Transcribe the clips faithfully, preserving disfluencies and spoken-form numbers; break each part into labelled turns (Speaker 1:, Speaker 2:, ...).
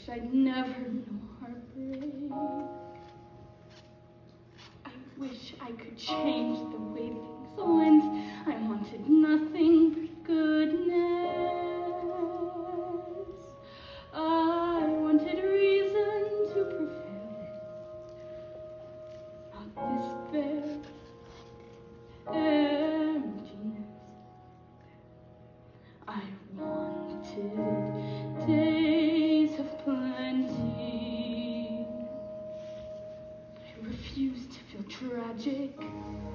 Speaker 1: wish I'd never known heartbreak. I wish I could change the way things went. I wanted nothing but goodness. I wanted reason to prevail, not despair, emptiness. I wanted days of plenty. I refused to feel tragic. I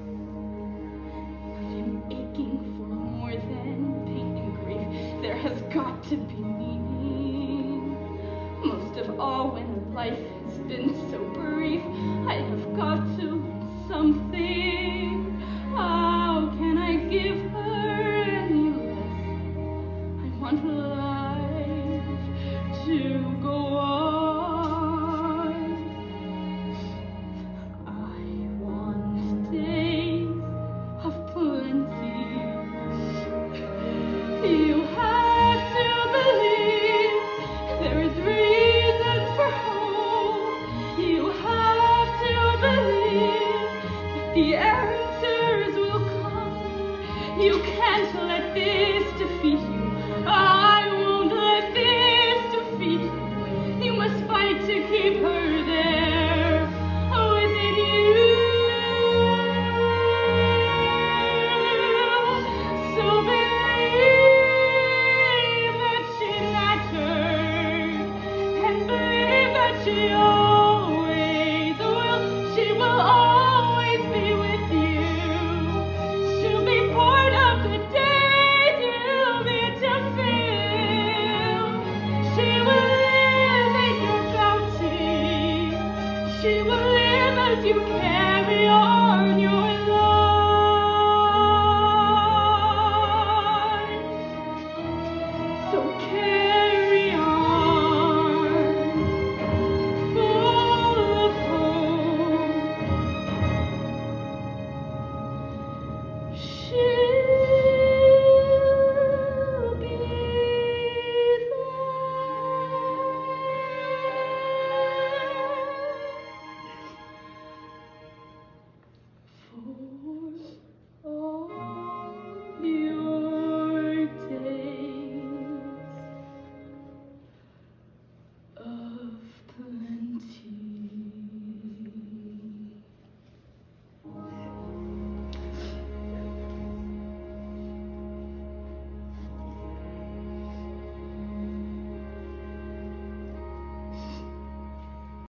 Speaker 1: am aching for more than pain and grief. There has got to be meaning. Most of all, when life has been so brief, I have got to learn something. How can I give her any less? I want life to go on. I want days of plenty. You have to believe there is reason for hope. You have to believe that the answers will come. You can't let this defeat you. I won't let this defeat you. You must fight to keep her there within you. So believe that she mattered, and believe that she always will. She will always be with you. She'll be part of the days you'll need to feel. She will live in your bounty. She will live as you carry on your